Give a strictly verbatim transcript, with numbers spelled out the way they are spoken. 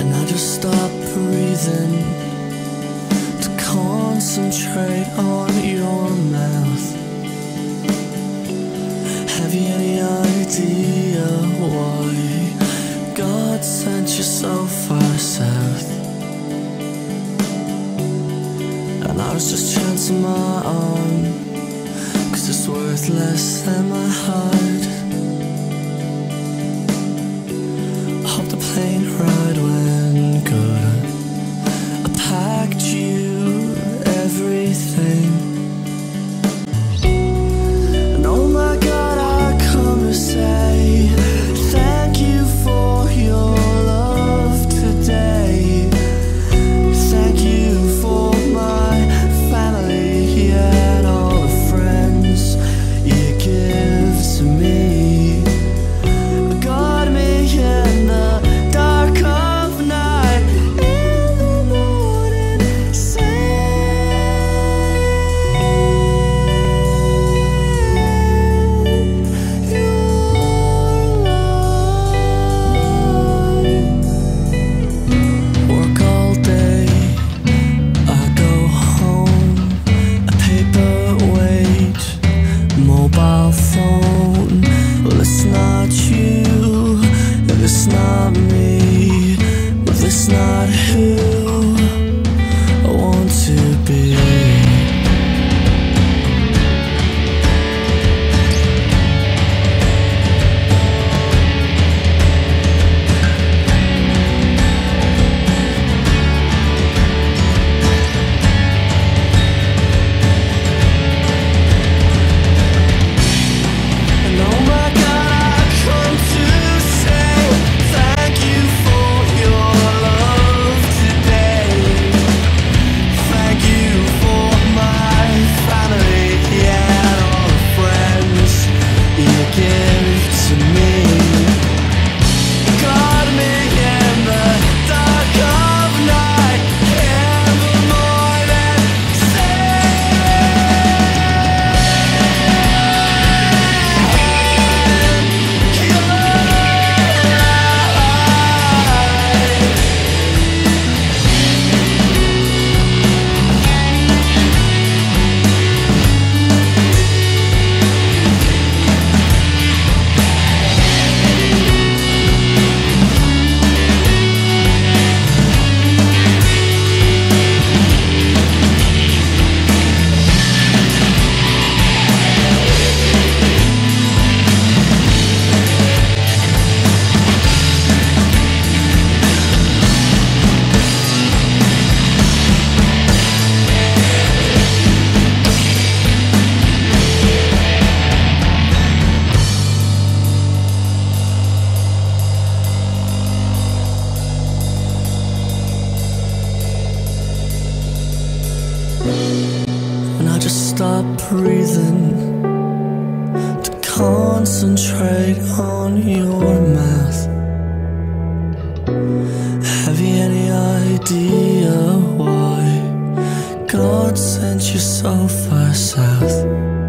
And I just stop breathing to concentrate on your mouth. Have you any idea why God sent you so far south? And I was just chancing my arm, 'cause it's worth less than my heart. I hope the plane ride went good. I packed you everything. And oh my God, I come to say thank you for your love today. Thank you for my family and all the friends you give to me. Got me in the dark of night, in the morning work all day, I go home, a paperweight, mobile phone. Well, it's not you, and it's not me, well, it's not who I want to be. And oh my God, I come to say thank you for your love today. Thank you for my family and all the friends you give to me. Got me in the dark of night, in the morning and I just stop breathing to concentrate on your mouth. Have you any idea why God sent you so far south?